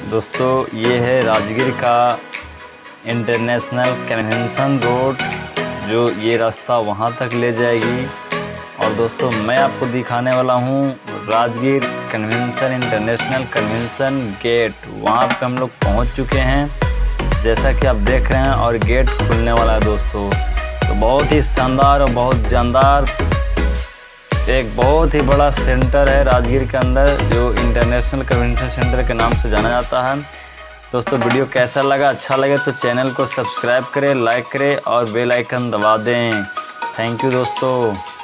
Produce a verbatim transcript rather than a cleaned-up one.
दोस्तों ये है राजगीर का इंटरनेशनल कन्वेंशन रोड, जो ये रास्ता वहाँ तक ले जाएगी। और दोस्तों मैं आपको दिखाने वाला हूँ Rajgir convention international convention gate. वहाँ पे हम लोग पहुँच चुके हैं जैसा कि आप देख रहे हैं, और गेट खुलने वाला है दोस्तों। तो बहुत ही शानदार और बहुत जानदार एक बहुत ही बड़ा सेंटर है राजगीर के अंदर, जो इंटरनेशनल कन्वेंशन सेंटर के नाम से जाना जाता है। दोस्तों वीडियो कैसा लगा, अच्छा लगे तो चैनल को सब्सक्राइब करें, लाइक करें और बेल आइकन दबा दें। थैंक यू दोस्तों।